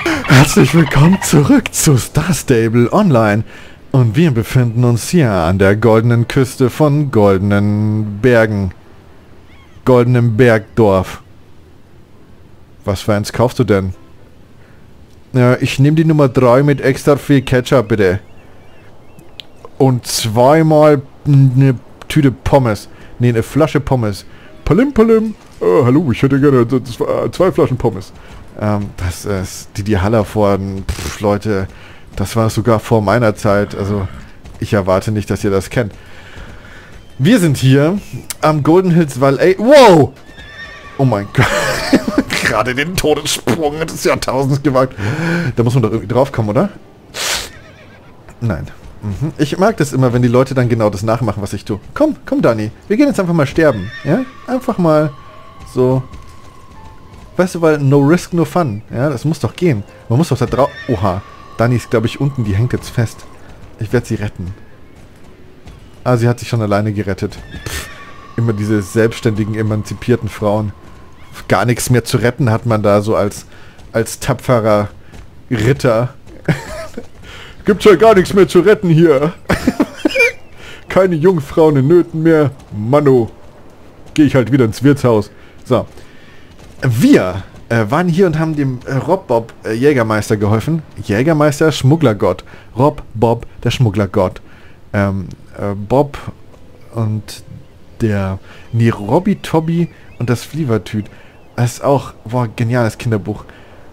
Herzlich willkommen zurück zu Star Stable Online. Und wir befinden uns hier an der goldenen Küste von Goldenen Bergen. Goldenem Bergdorf. Was für eins kaufst du denn? Ja, ich nehme die Nummer 3 mit extra viel Ketchup, bitte. Und zweimal eine Tüte Pommes. Ne, eine Flasche Pommes. Palim, palim. Hallo, ich hätte gerne 2 Flaschen Pommes. Das ist die Haller vor... Leute, das war sogar vor meiner Zeit. Also, ich erwarte nicht, dass ihr das kennt. Wir sind hier am Golden Hills Valley. Wow! Oh mein Gott. Gerade den Todessprung des Jahrtausends gewagt. Da muss man doch irgendwie drauf kommen, oder? Nein. Ich mag das immer, wenn die Leute dann genau das nachmachen, was ich tue. Komm, Dani. Wir gehen jetzt einfach mal sterben. Ja? Einfach mal so... Weißt du, weil no risk, no fun. Ja, das muss doch gehen. Man muss doch da drauf... Oha. Dani ist, glaube ich, unten. Die hängt jetzt fest. Ich werde sie retten. Ah, sie hat sich schon alleine gerettet. Immer diese selbstständigen, emanzipierten Frauen. Gar nichts mehr zu retten hat man da so als tapferer Ritter. Gibt's ja gar nichts mehr zu retten hier. Keine Jungfrauen in Nöten mehr. Manno. Gehe ich halt wieder ins Wirtshaus. So. Wir waren hier und haben dem Rob Bob Jägermeister geholfen. Jägermeister, Schmugglergott. Rob Bob, der Schmugglergott. Bob und der... Nee, Robby Tobby und das Flievertüt. Das ist auch... Boah, geniales Kinderbuch.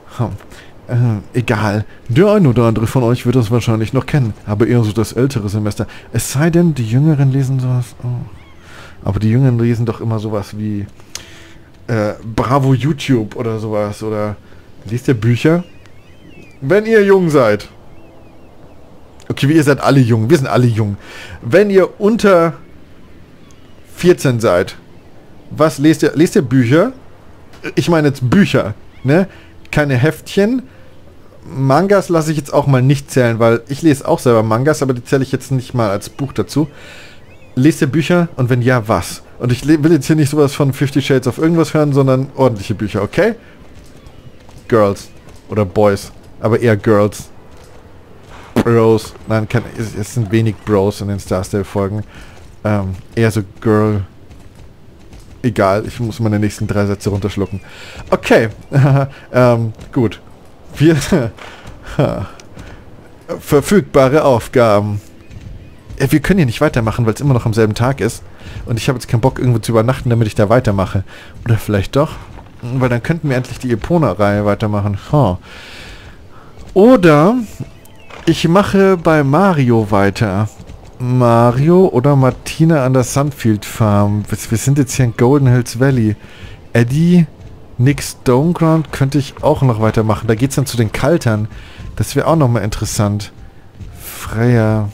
Egal. Der eine oder andere von euch wird das wahrscheinlich noch kennen. Aber eher so das ältere Semester. Es sei denn, die Jüngeren lesen sowas... Oh. Aber die Jüngeren lesen doch immer sowas wie... Bravo YouTube oder sowas. Oder... Liest ihr Bücher? Wenn ihr jung seid. Okay, ihr seid alle jung. Wir sind alle jung. Wenn ihr unter 14 seid, was lest ihr? Lest ihr Bücher? Ich meine jetzt Bücher, ne? Keine Heftchen. Mangas lasse ich jetzt auch mal nicht zählen, weil ich lese auch selber Mangas, aber die zähle ich jetzt nicht mal als Buch dazu. Lest ihr Bücher? Und wenn ja, was? Und ich will jetzt hier nicht sowas von 50 Shades of irgendwas hören, sondern ordentliche Bücher, okay? Girls. Oder Boys. Aber eher Girls. Bros. Nein, es sind wenig Bros in den Star Stable Folgen. Eher so Girl. Egal, ich muss meine nächsten 3 Sätze runterschlucken. Okay. Gut. Wir... Verfügbare Aufgaben. Wir können hier nicht weitermachen, weil es immer noch am selben Tag ist. Und ich habe jetzt keinen Bock, irgendwo zu übernachten, damit ich da weitermache. Oder vielleicht doch. Weil dann könnten wir endlich die Epona-Reihe weitermachen. Oder... Ich mache bei Mario weiter. Mario oder Martina an der Sunfield Farm. Wir sind jetzt hier in Golden Hills Valley. Eddie, Nick Stoneground könnte ich auch noch weitermachen. Da geht es dann zu den Kaltern. Das wäre auch nochmal interessant. Freya.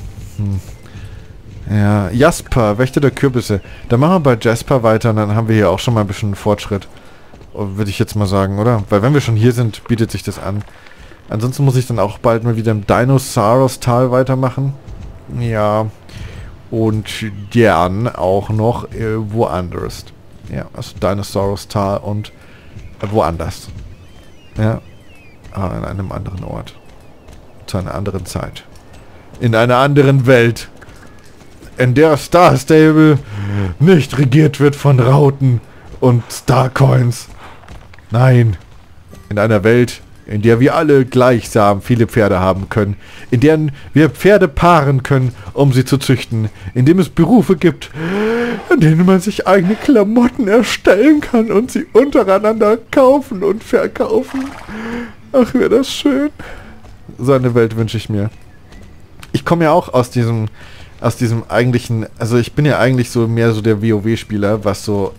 Ja, Jasper, Wächter der Kürbisse. Da machen wir bei Jasper weiter und dann haben wir hier auch schon mal ein bisschen Fortschritt. Würde ich jetzt mal sagen, oder? Weil wenn wir schon hier sind, bietet sich das an. Ansonsten muss ich dann auch bald mal wieder im Dinosaurus-Tal weitermachen. Ja. Und dann auch noch woanders. Ja, also Dinosaurus-Tal und woanders. Ja. Aber in einem anderen Ort. Zu einer anderen Zeit. In einer anderen Welt. In der Star Stable nicht regiert wird von Rauten und Starcoins. Nein. In einer Welt, in der wir alle gleichsam viele Pferde haben können, in deren wir Pferde paaren können, um sie zu züchten, in dem es Berufe gibt, in denen man sich eigene Klamotten erstellen kann und sie untereinander kaufen und verkaufen. Ach, wäre das schön. So eine Welt wünsche ich mir. Ich komme ja auch aus diesem eigentlichen, also ich bin ja eigentlich so mehr so der WoW-Spieler, was so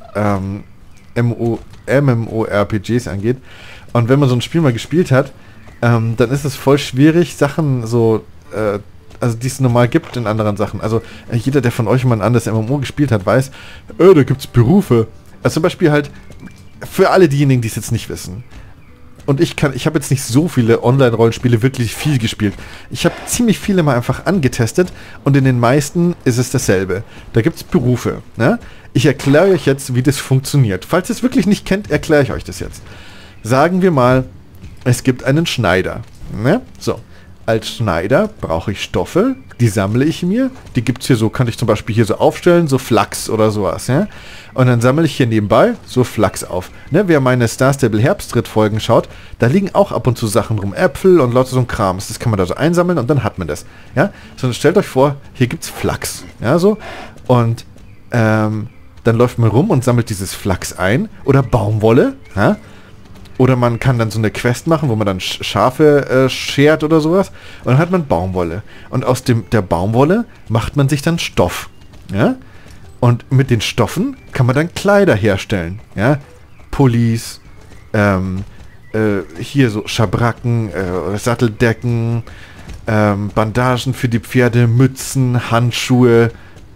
MMORPGs angeht. Und wenn man so ein Spiel mal gespielt hat, dann ist es voll schwierig, Sachen so, also die es normal gibt in anderen Sachen. Also jeder, der von euch mal ein anderes MMO gespielt hat, weiß, da gibt's Berufe. Also zum Beispiel halt, für alle diejenigen, die es jetzt nicht wissen. Und ich habe jetzt nicht so viele Online-Rollenspiele wirklich viel gespielt. Ich habe ziemlich viele mal einfach angetestet und in den meisten ist es dasselbe. Da gibt es Berufe. Ne? Ich erkläre euch jetzt, wie das funktioniert. Falls ihr es wirklich nicht kennt, erkläre ich euch das jetzt. Sagen wir mal, es gibt einen Schneider. Ne? So, als Schneider brauche ich Stoffe, die sammle ich mir. Die gibt es hier so, kann ich zum Beispiel hier so aufstellen, so Flachs oder sowas. Ja? Und dann sammle ich hier nebenbei so Flachs auf. Ne? Wer meine Star Stable Herbstritt-Folgen schaut, da liegen auch ab und zu Sachen rum. Äpfel und lauter so ein Kram. Das kann man da so einsammeln und dann hat man das. Ja? Sondern stellt euch vor, hier gibt es Flachs. Ja, so. Und dann läuft man rum und sammelt dieses Flachs ein. Oder Baumwolle. Ja? Oder man kann dann so eine Quest machen, wo man dann Schafe schert oder sowas. Und dann hat man Baumwolle. Und aus der Baumwolle macht man sich dann Stoff. Ja? Und mit den Stoffen kann man dann Kleider herstellen. Ja? Pullis, hier so Schabracken, Satteldecken, Bandagen für die Pferde, Mützen, Handschuhe.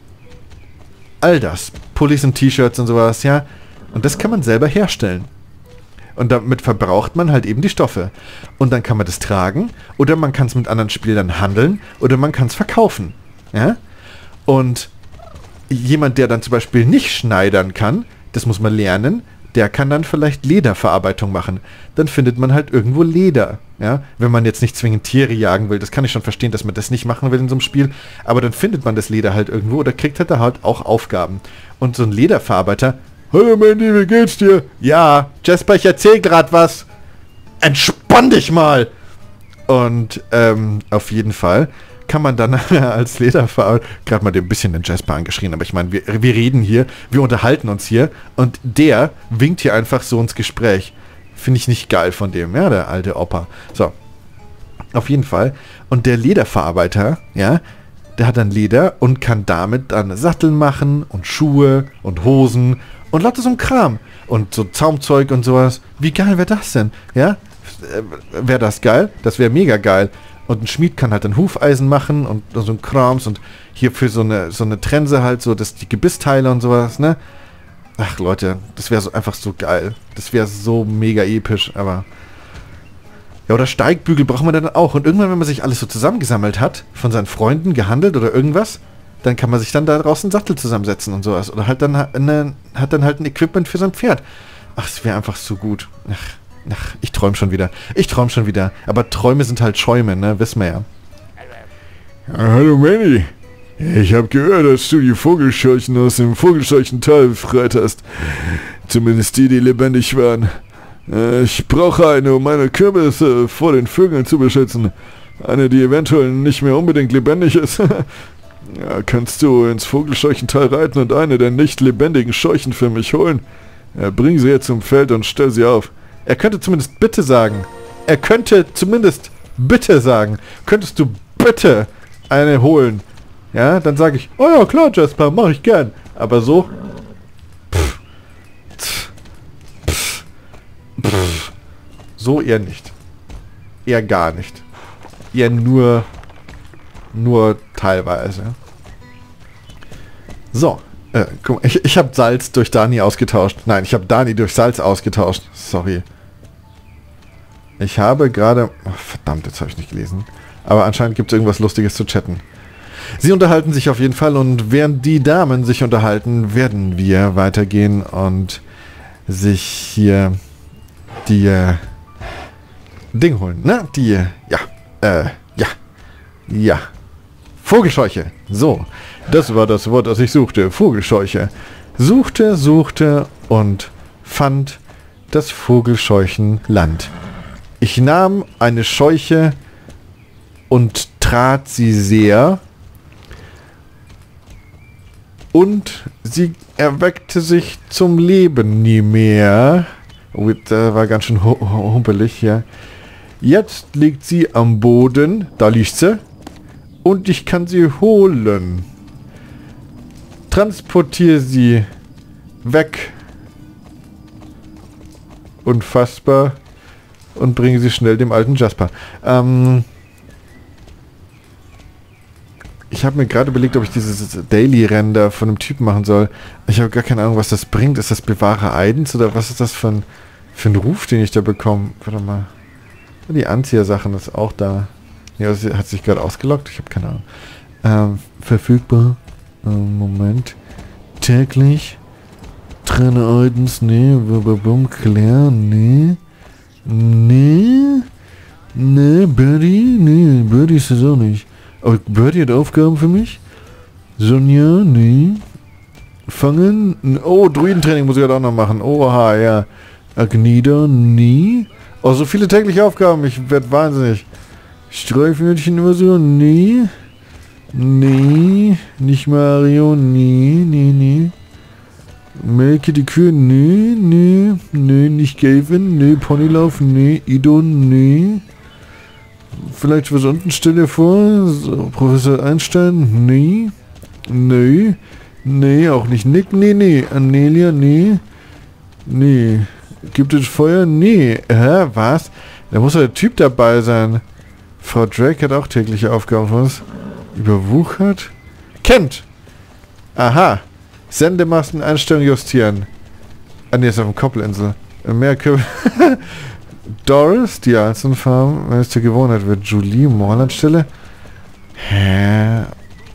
All das. Pullis und T-Shirts und sowas, ja. Und das kann man selber herstellen. Und damit verbraucht man halt eben die Stoffe. Und dann kann man das tragen, oder man kann es mit anderen Spielern handeln, oder man kann es verkaufen. Ja? Und jemand, der dann zum Beispiel nicht schneidern kann, das muss man lernen, der kann dann vielleicht Lederverarbeitung machen. Dann findet man halt irgendwo Leder. Ja? Wenn man jetzt nicht zwingend Tiere jagen will, das kann ich schon verstehen, dass man das nicht machen will in so einem Spiel, aber dann findet man das Leder halt irgendwo oder kriegt halt da halt auch Aufgaben. Und so ein Lederverarbeiter: Hallo Mandy, wie geht's dir? Ja, Jasper, ich erzähl grad was. Entspann dich mal! Und auf jeden Fall kann man dann als Lederverarbeiter, gerade mal ein bisschen den Jasper angeschrien, aber ich meine, wir reden hier, wir unterhalten uns hier und der winkt hier einfach so ins Gespräch. Finde ich nicht geil von dem, ja, der alte Opa. So, auf jeden Fall. Und der Lederverarbeiter, ja, der hat dann Leder und kann damit dann Sattel machen und Schuhe und Hosen und lauter so ein Kram. Und so Zaumzeug und sowas. Wie geil wäre das denn? Ja? Wäre das geil? Das wäre mega geil. Und ein Schmied kann halt dann Hufeisen machen und so ein Krams und hier für so eine Trense halt so, die Gebissteile und sowas, ne? Ach Leute, das wäre so einfach so geil. Das wäre so mega episch, aber... Ja, oder Steigbügel braucht man dann auch. Und irgendwann, wenn man sich alles so zusammengesammelt hat, von seinen Freunden gehandelt oder irgendwas, dann kann man sich dann da draußen einen Sattel zusammensetzen und sowas. Oder halt dann hat dann halt ein Equipment für sein Pferd. Ach, es wäre einfach so gut. Ach, ich träume schon wieder. Aber Träume sind halt Schäume, ne? Wissen wir ja. Hallo Manny. Ich habe gehört, dass du die Vogelscheuchen aus dem Vogelscheuchental befreit hast. Zumindest die lebendig waren. Ich brauche eine, um meine Kürbisse vor den Vögeln zu beschützen. Eine, die eventuell nicht mehr unbedingt lebendig ist. Ja, kannst du ins Vogelscheuchental reiten und eine der nicht lebendigen Scheuchen für mich holen? Bring sie jetzt zum Feld und stell sie auf. Er könnte zumindest bitte sagen. Könntest du bitte eine holen? Ja, dann sage ich, oh ja, klar, Jasper, mach ich gern. Aber so... So eher nicht. Eher gar nicht. Eher nur teilweise. So. Guck mal, ich habe Salz durch Dani ausgetauscht. Nein, ich habe Dani durch Salz ausgetauscht. Sorry. Ich habe gerade... Oh, verdammt, jetzt habe ich nicht gelesen. Aber anscheinend gibt es irgendwas Lustiges zu chatten. Sie unterhalten sich auf jeden Fall und während die Damen sich unterhalten, werden wir weitergehen und sich hier die Ding holen, ne? Ja. Vogelscheuche. So, das war das Wort, das ich suchte. Vogelscheuche. Suchte und fand das Vogelscheuchenland. Ich nahm eine Scheuche und trat sie sehr und sie erweckte sich zum Leben nie mehr. Oh, das war ganz schön humpelig hier. Jetzt liegt sie am Boden, da liegt sie, und ich kann sie holen. Transportiere sie weg. Unfassbar. Und bringe sie schnell dem alten Jasper. Ich habe mir gerade überlegt, ob ich dieses Daily-Render von einem Typen machen soll. Ich habe gar keine Ahnung, was das bringt. Ist das Bewahrer Eidens oder was ist das für ein Ruf, den ich da bekomme? Warte mal. Die Anzieher-Sachen ist auch da. Ja, sie hat sich gerade ausgeloggt. Ich habe keine Ahnung. Verfügbar. Moment. Täglich. Trenne Eidens. Nee. Klären. Nee. Nee. Nee, Birdie? Nee, Birdie ist das auch nicht. Aber Birdie hat Aufgaben für mich? Sonja? Nee. Fangen? Oh, Druidentraining muss ich halt auch noch machen. Oha, ja. Agnida? Nee. Oh, so viele tägliche Aufgaben. Ich werde wahnsinnig. Streifmädchen immer so? Nee. Nee. Nicht Mario? Nee, nee, nee. Melke die Kühe? Nee, nee. Nee, nicht Gavin? Nee, Ponylauf? Nee. Idon? Nee. Vielleicht was unten, stell dir vor. So, Professor Einstein? Nee. Nee. Nee, auch nicht Nick? Nee, nee. Anelia? Nee. Nee. Gibt es Feuer? Nee. Hä? Was? Da muss doch der Typ dabei sein. Frau Drake hat auch tägliche Aufgaben. Was? Überwuchert? Kennt! Aha. Sendemasten, Einstellung justieren. Ah, ne, ist auf dem Koppelinsel. Mehr Kürbis. Doris, die Einzelfarm, wenn es zur Gewohnheit wird. Julie, Morlandstelle. Hä?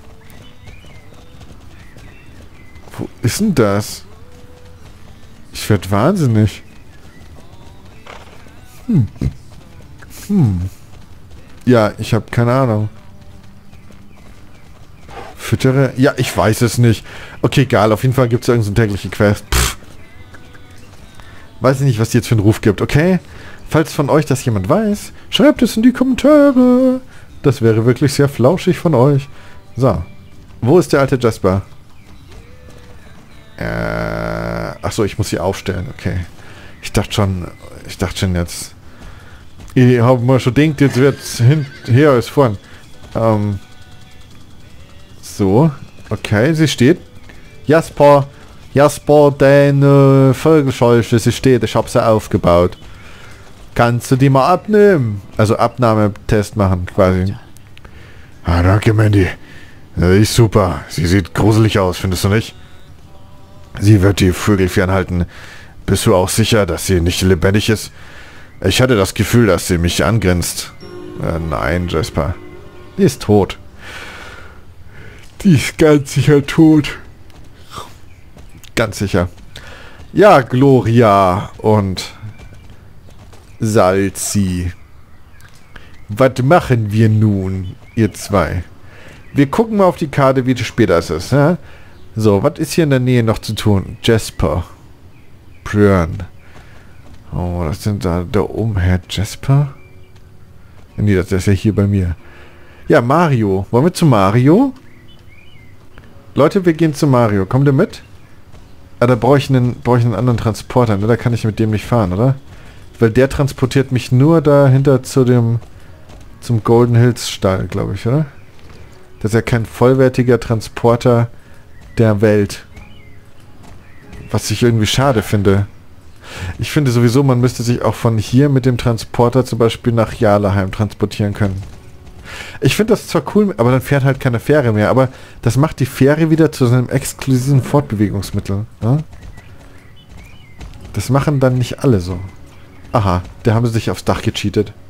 Wo ist denn das? Ich werd wahnsinnig. Ja, ich habe keine Ahnung. Füttere? Ja, ich weiß es nicht. Okay, egal. Auf jeden Fall gibt es irgendeine tägliche Quest. Weiß ich nicht, was die jetzt für einen Ruf gibt, okay? Falls von euch das jemand weiß, schreibt es in die Kommentare. Das wäre wirklich sehr flauschig von euch. So. Wo ist der alte Jasper? Achso, ich muss sie aufstellen, okay. Ich dachte schon jetzt. Ich habe mal schon gedacht, jetzt wird's hinher als vorn. So, okay, sie steht. Jasper, deine Vogelscheuche, sie steht, ich habe sie aufgebaut. Kannst du die mal abnehmen? Also Abnahmetest machen, quasi. Ah, danke, Mandy. Das ist super. Sie sieht gruselig aus, findest du nicht? Sie wird die Vögel fernhalten. Bist du auch sicher, dass sie nicht lebendig ist? Ich hatte das Gefühl, dass sie mich angrinst. Nein, Jasper. Die ist tot. Die ist ganz sicher tot. Ganz sicher. Ja, Gloria und Salzi. Was machen wir nun, ihr zwei? Wir gucken mal auf die Karte, wie spät es ist. Ja? So, was ist hier in der Nähe noch zu tun? Jasper. Björn. Oh, das sind da oben, Herr Jasper? Nee, das ist ja hier bei mir. Ja, Mario. Wollen wir zu Mario? Leute, wir gehen zu Mario. Kommt ihr mit? Ah, da brauche ich einen anderen Transporter. Ne? Da kann ich mit dem nicht fahren, oder? Weil der transportiert mich nur dahinter zum Golden Hills Stall, glaube ich, oder? Das ist ja kein vollwertiger Transporter der Welt. Was ich irgendwie schade finde. Ich finde sowieso, man müsste sich auch von hier mit dem Transporter zum Beispiel nach Jarlaheim transportieren können. Ich finde das zwar cool, aber dann fährt halt keine Fähre mehr. Aber das macht die Fähre wieder zu seinem exklusiven Fortbewegungsmittel. Ja? Das machen dann nicht alle so. Aha, da haben sie sich aufs Dach gecheatet.